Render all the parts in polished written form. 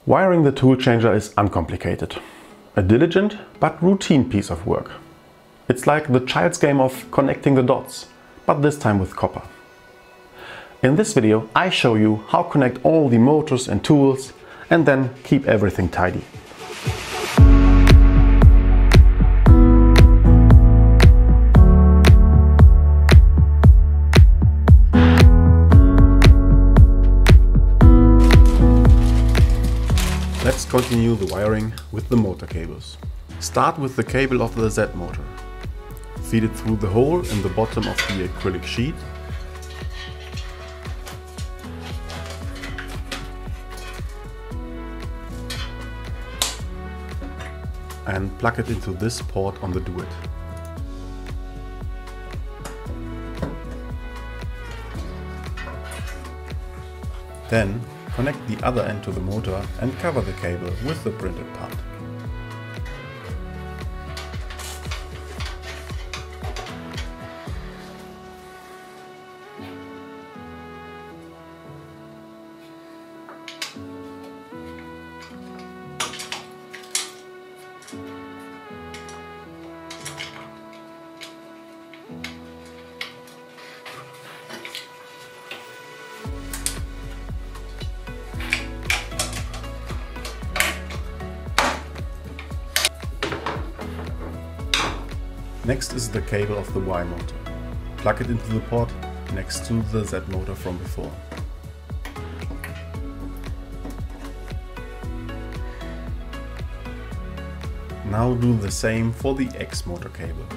Wiring the tool changer is uncomplicated. A diligent but routine piece of work. It's like the child's game of connecting the dots, but this time with copper. In this video I show you how to connect all the motors and tools and then keep everything tidy. Let's continue the wiring with the motor cables. Start with the cable of the Z motor. Feed it through the hole in the bottom of the acrylic sheet. And plug it into this port on the Duet. Then connect the other end to the motor and cover the cable with the printed part. Next is the cable of the Y motor. Plug it into the port next to the Z motor from before. Now do the same for the X motor cable.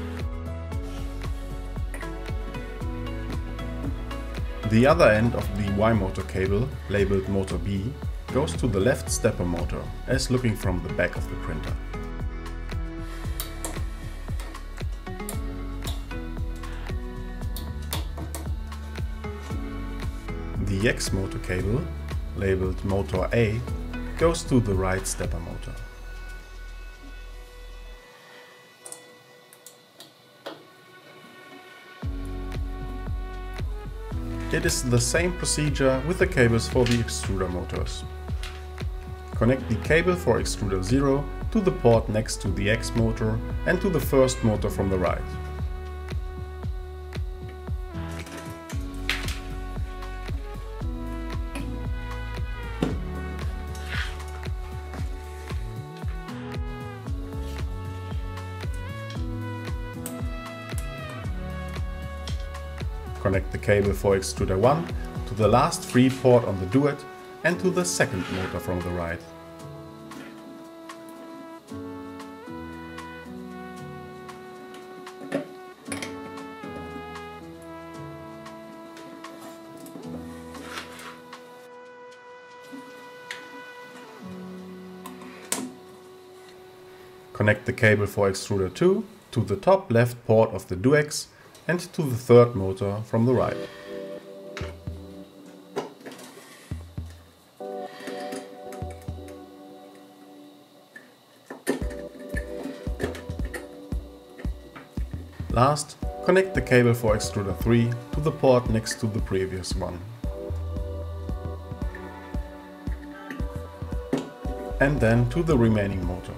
The other end of the Y motor cable, labeled motor B, goes to the left stepper motor, as looking from the back of the printer. The X motor cable, labeled motor A, goes to the right stepper motor. It is the same procedure with the cables for the extruder motors. Connect the cable for extruder 0 to the port next to the X motor and to the first motor from the right. Connect the cable for extruder 1 to the last free port on the Duet and to the second motor from the right. Connect the cable for extruder 2 to the top left port of the DuX and to the third motor from the right. Last, connect the cable for extruder 3 to the port next to the previous one. And then to the remaining motor.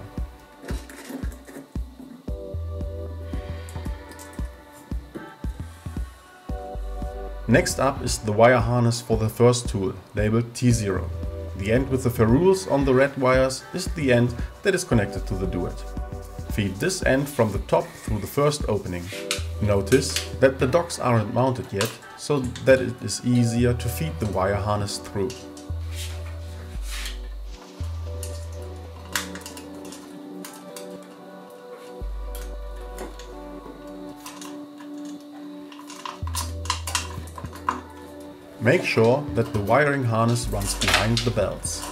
Next up is the wire harness for the first tool, labeled T0. The end with the ferrules on the red wires is the end that is connected to the Duet. Feed this end from the top through the first opening. Notice that the docks aren't mounted yet, so that it is easier to feed the wire harness through. Make sure that the wiring harness runs behind the belts.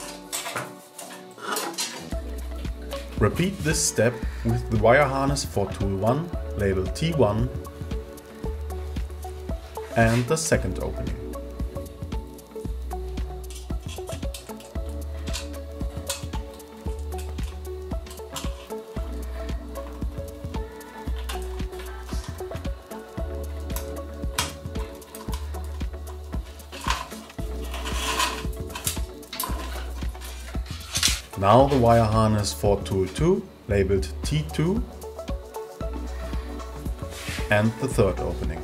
Repeat this step with the wire harness for tool 1, labeled T1, and the second opening. Now the wire harness for tool 2, labeled T2, and the third opening.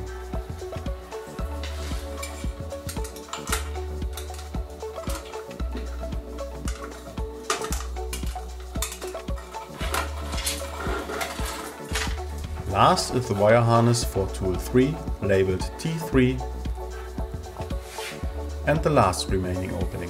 Last is the wire harness for tool 3, labeled T3, and the last remaining opening.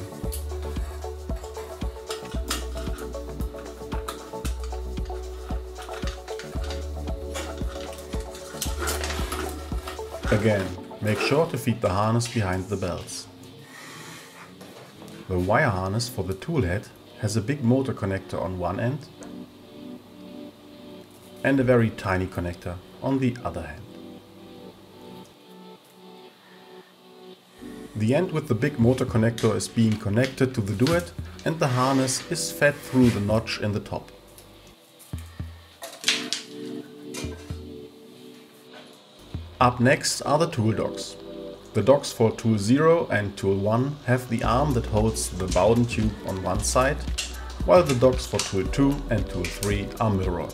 Again, make sure to feed the harness behind the bells. The wire harness for the tool head has a big motor connector on one end and a very tiny connector on the other hand. The end with the big motor connector is being connected to the duet and the harness is fed through the notch in the top. Up next are the tool docks. The docks for tool 0 and tool 1 have the arm that holds the Bowden tube on one side, while the docks for tool 2 and tool 3 are mirrored.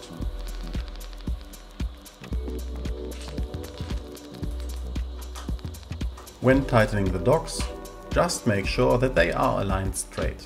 When tightening the docks, just make sure that they are aligned straight.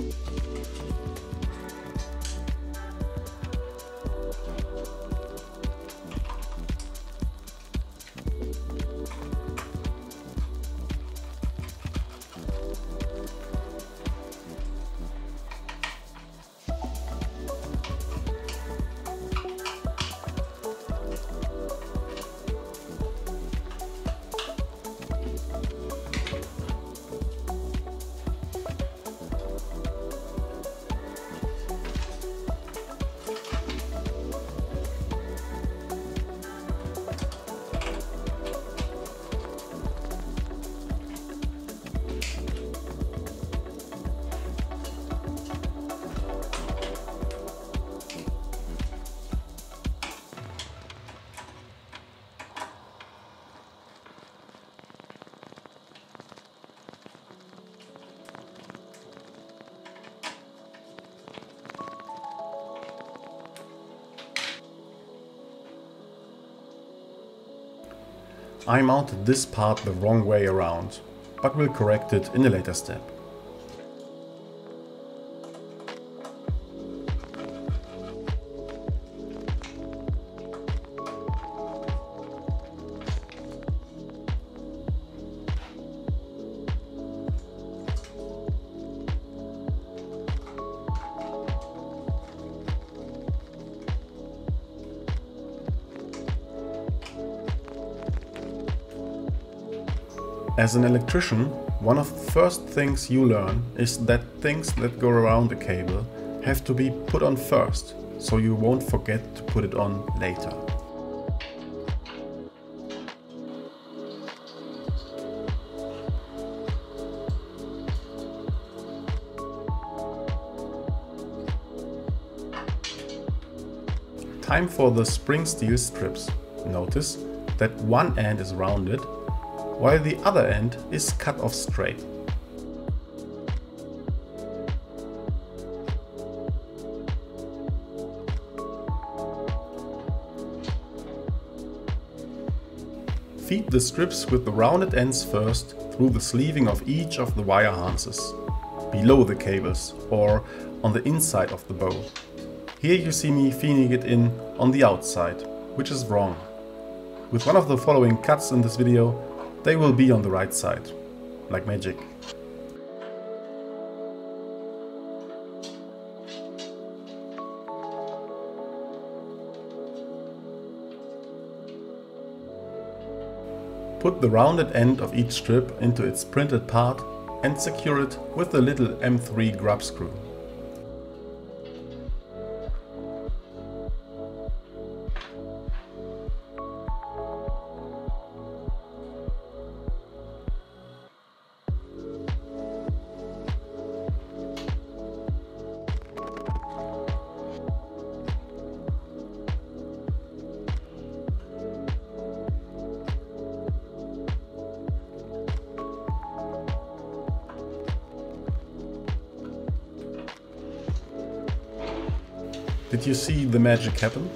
I mounted this part the wrong way around, but will correct it in a later step. As an electrician, one of the first things you learn is that things that go around the cable have to be put on first, so you won't forget to put it on later. Time for the spring steel strips. Notice that one end is rounded, while the other end is cut off straight. Feed the strips with the rounded ends first through the sleeving of each of the wire harnesses, below the cables or on the inside of the bow. Here you see me feeding it in on the outside, which is wrong. With one of the following cuts in this video, they will be on the right side, like magic. Put the rounded end of each strip into its printed part and secure it with the little M3 grub screw. Did you see the magic happen?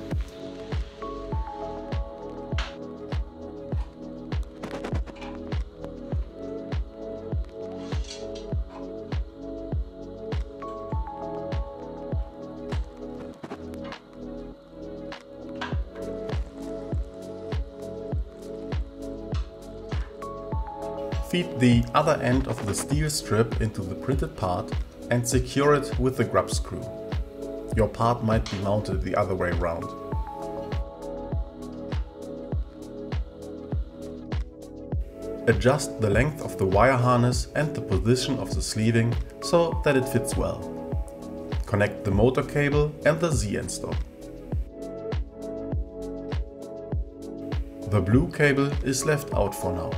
Feed the other end of the steel strip into the printed part and secure it with the grub screw. Your part might be mounted the other way around. Adjust the length of the wire harness and the position of the sleeving so that it fits well. Connect the motor cable and the Z-end stop. The blue cable is left out for now.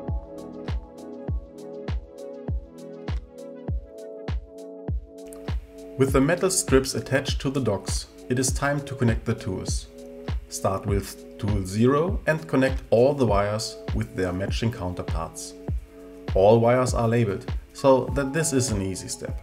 With the metal strips attached to the docks, it is time to connect the tools. Start with tool 0 and connect all the wires with their matching counterparts. All wires are labeled, so that this is an easy step.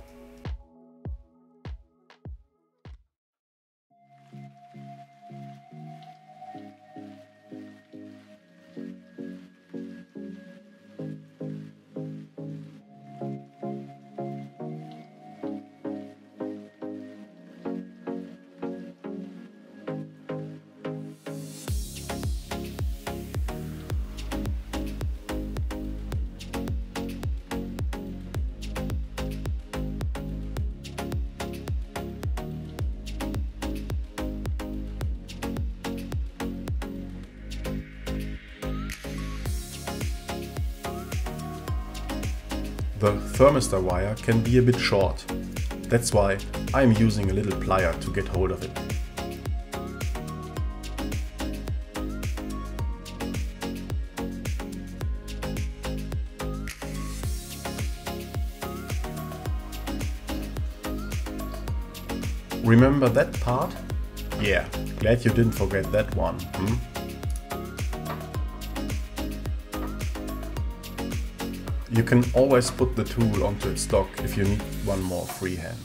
The thermistor wire can be a bit short. That's why I'm using a little plier to get hold of it. Remember that part? Yeah, glad you didn't forget that one, You can always put the tool onto its dock if you need one more freehand.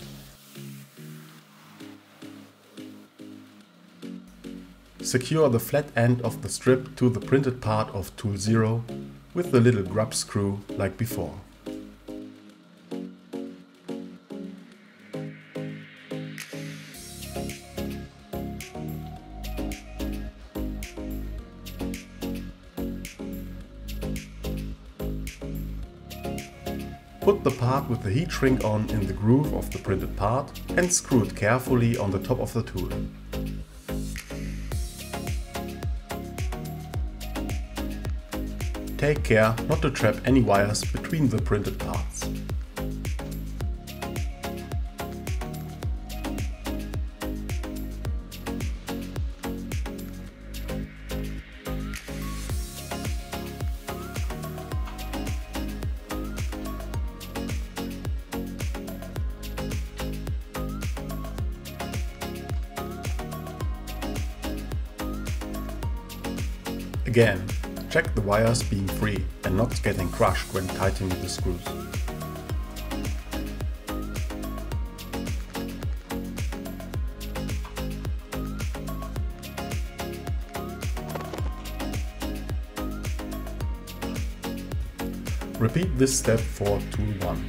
Secure the flat end of the strip to the printed part of tool 0 with the little grub screw like before. Put the part with the heat shrink on in the groove of the printed part and screw it carefully on the top of the tool. Take care not to trap any wires between the printed parts. Again, check the wires being free and not getting crushed when tightening the screws. Repeat this step for tool 1.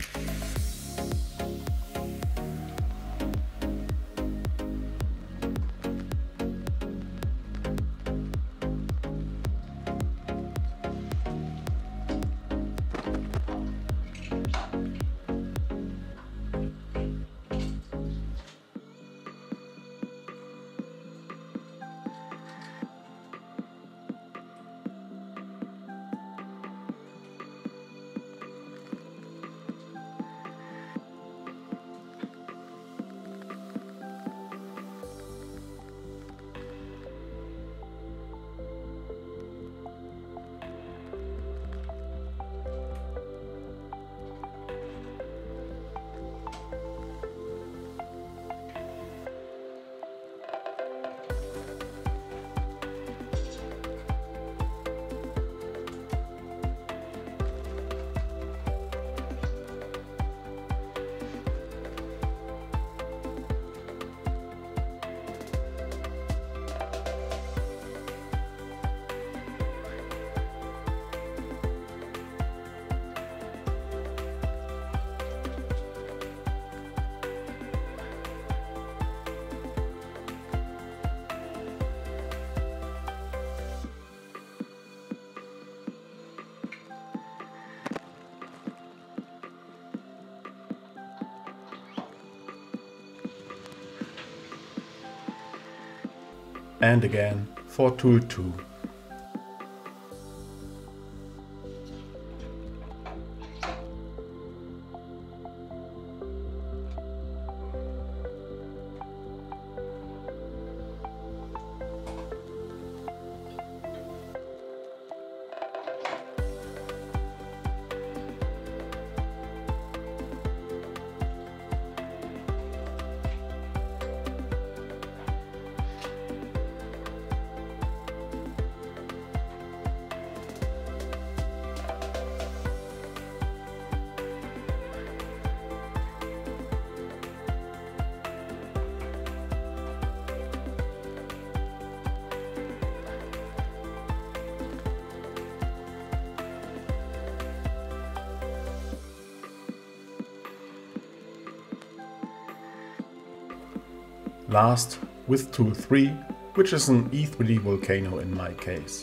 and again for tool 2. Last with tool 3, which is an E3D Volcano in my case.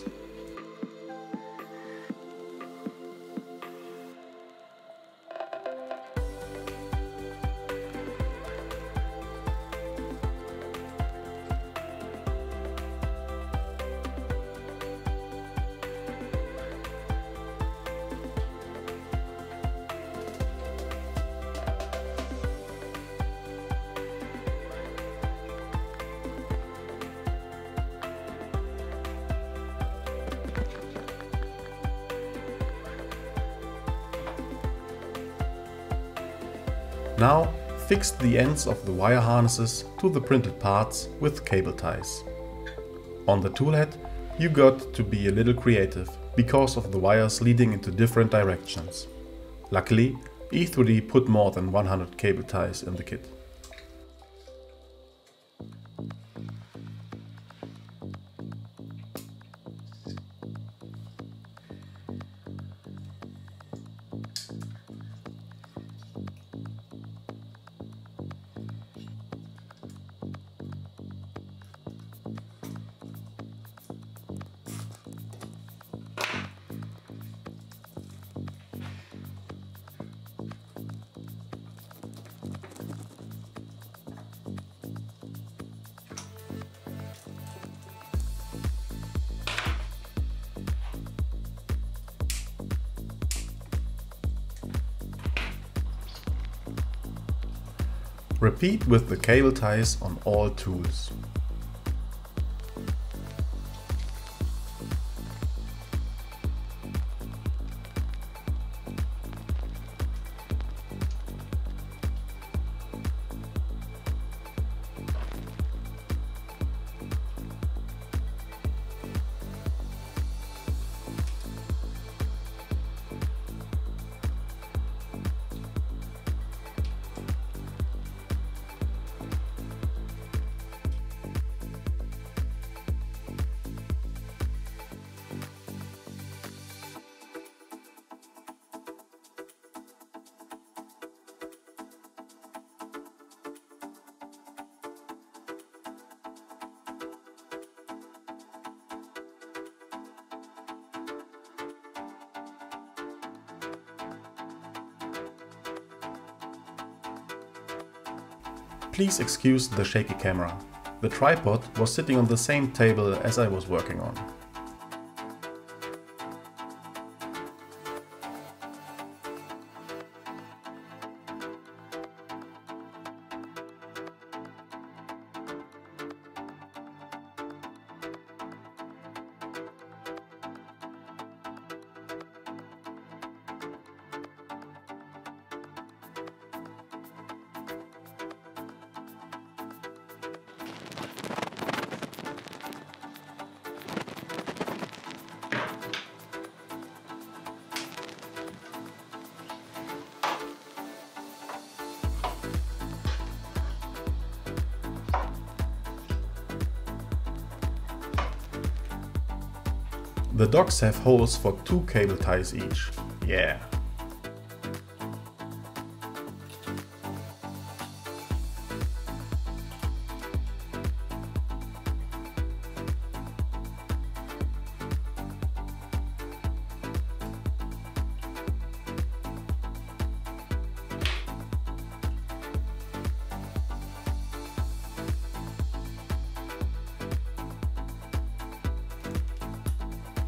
Now fix the ends of the wire harnesses to the printed parts with cable ties. On the tool head you got to be a little creative because of the wires leading into different directions. Luckily, E3D put more than 100 cable ties in the kit. Repeat with the cable ties on all tools. Please excuse the shaky camera. The tripod was sitting on the same table as I was working on. The docks have holes for 2 cable ties each. Yeah.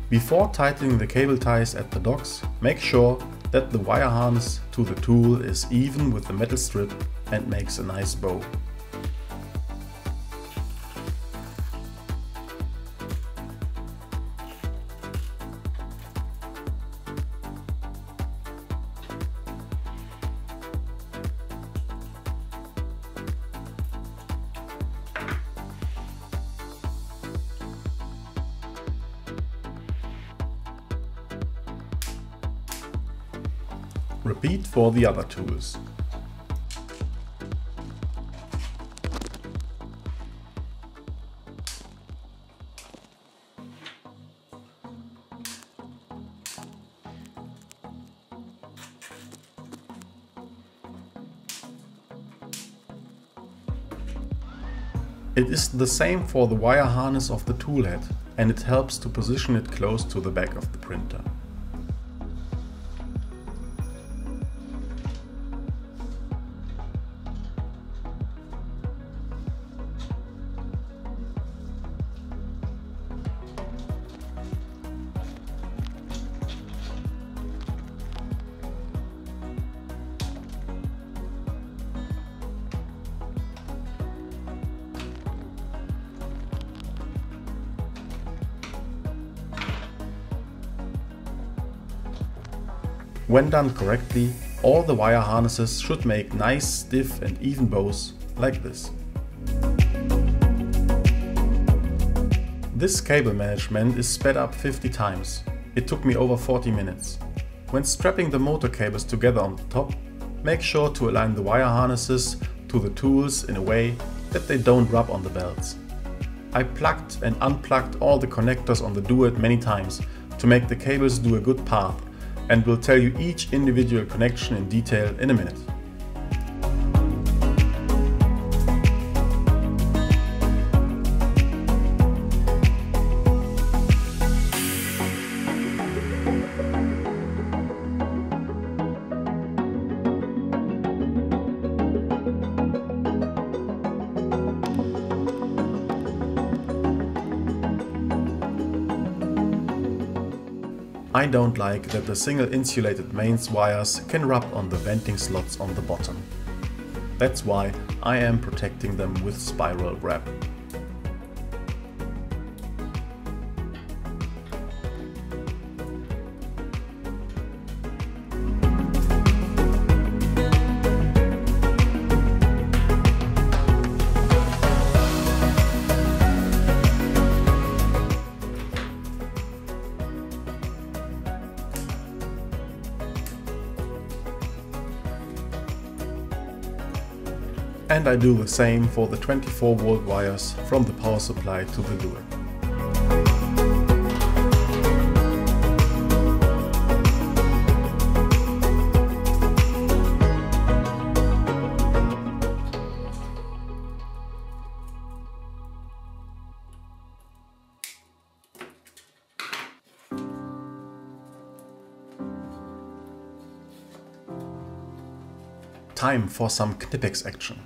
Before tightening the cable ties at the docks, make sure that the wire harness to the tool is even with the metal strip and makes a nice bow. Repeat for the other tools. It is the same for the wire harness of the tool head, and it helps to position it close to the back of the printer. When done correctly, all the wire harnesses should make nice, stiff and even bows like this. This cable management is sped up 50 times. It took me over 40 minutes. When strapping the motor cables together on the top, make sure to align the wire harnesses to the tools in a way that they don't rub on the belts. I plugged and unplugged all the connectors on the Duet many times to make the cables do a good path, and will tell you each individual connection in detail in a minute. I don't like that the single insulated mains wires can rub on the venting slots on the bottom. That's why I am protecting them with spiral wrap. And I do the same for the 24-volt wires from the power supply to the Duet. Time for some Knipex action.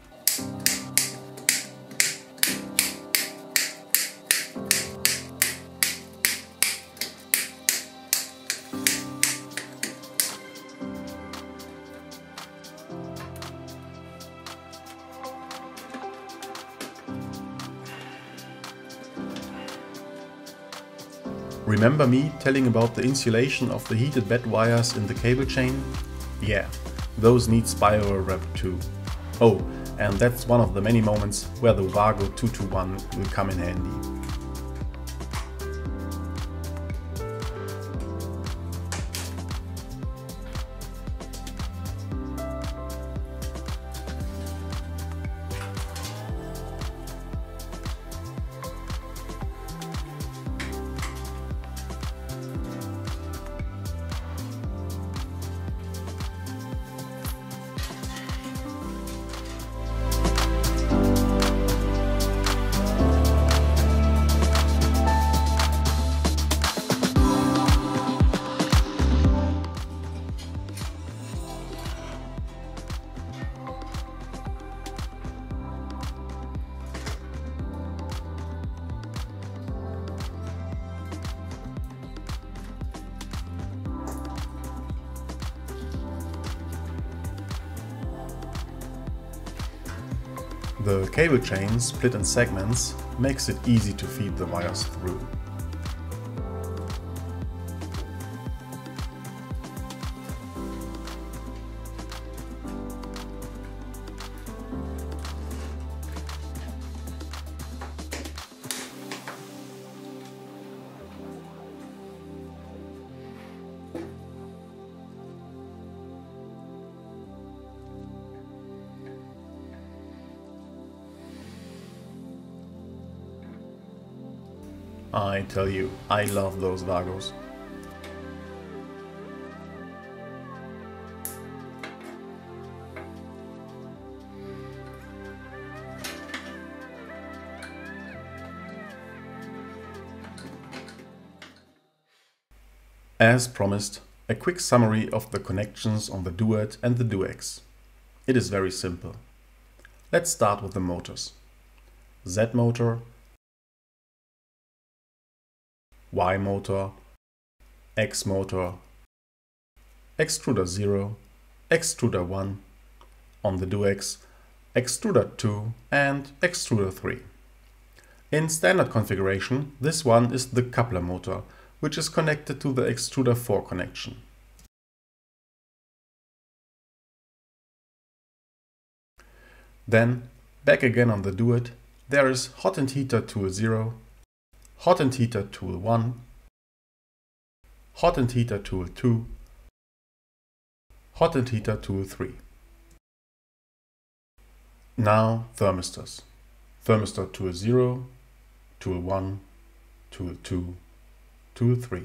Remember me telling about the insulation of the heated bed wires in the cable chain? Yeah, those need spiral wrap too. Oh, and that's one of the many moments where the Wago 221 will come in handy. The cable chain split in segments makes it easy to feed the wires through. I tell you, I love those Vagos. As promised, a quick summary of the connections on the Duet and the Duex. It is very simple. Let's start with the motors. Z motor, Y motor, X motor, extruder 0, extruder 1, on the Duex, extruder 2 and extruder 3. In standard configuration, this one is the coupler motor, which is connected to the extruder 4 connection. Then, back again on the Duet, there is hot end heater tool 0, hot end heater tool 1, hot end heater tool 2, hot end heater tool 3. Now thermistors. Thermistor tool 0, tool 1, tool 2, tool 3.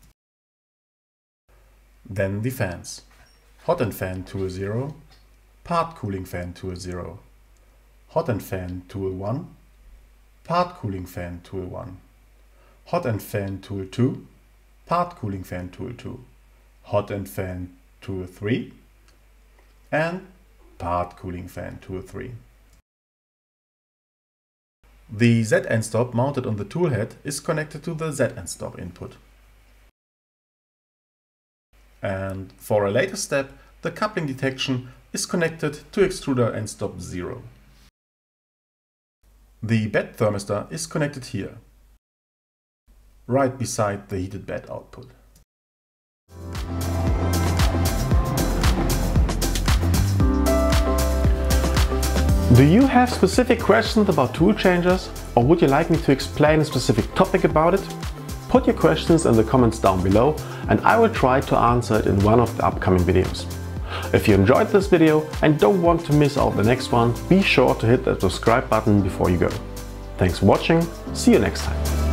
Then the fans. Hot end fan tool 0, part cooling fan tool 0, hot end fan tool 1, part cooling fan tool 1. Hot end fan tool 2, part cooling fan tool 2, hot end fan tool 3 and part cooling fan tool 3. The Z end stop mounted on the tool head is connected to the Z end stop input. And for a later step, the coupling detection is connected to extruder end stop 0. The bed thermistor is connected here, right beside the heated bed output. Do you have specific questions about tool changers, or would you like me to explain a specific topic about it? Put your questions in the comments down below and I will try to answer it in one of the upcoming videos. If you enjoyed this video and don't want to miss out the next one, be sure to hit that subscribe button before you go. Thanks for watching, see you next time.